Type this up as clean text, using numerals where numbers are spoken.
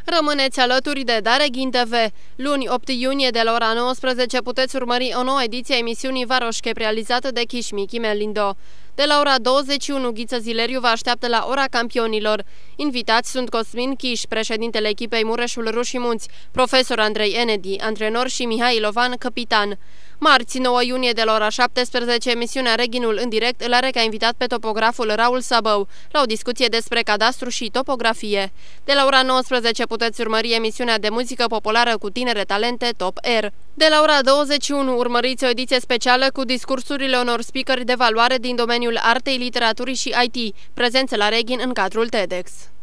Rămâneți alături de Dareghin TV. Luni, 8 iunie, de la ora 19, puteți urmări o nouă ediție a emisiunii Varoșchep, realizată de Chișmichi Melindo. De la ora 21, Ghiță Zileriu vă așteaptă la Ora Campionilor. Invitați sunt Cosmin Chiș, președintele echipei Mureșul Rușii Munți, profesor Andrei Enedi, antrenor, și Mihai Lovan, capitan. Marți, 9 iunie, de la ora 17, emisiunea Reghinul în direct îl are ca invitat pe topograful Raul Sabău la o discuție despre cadastru și topografie. De la ora 19 puteți urmări emisiunea de muzică populară cu tinere talente Top Air. De la ora 21 urmăriți o ediție specială cu discursurile unor speakeri de valoare din domeniul artei, literaturii și IT, prezențe la Reghin în cadrul TEDx.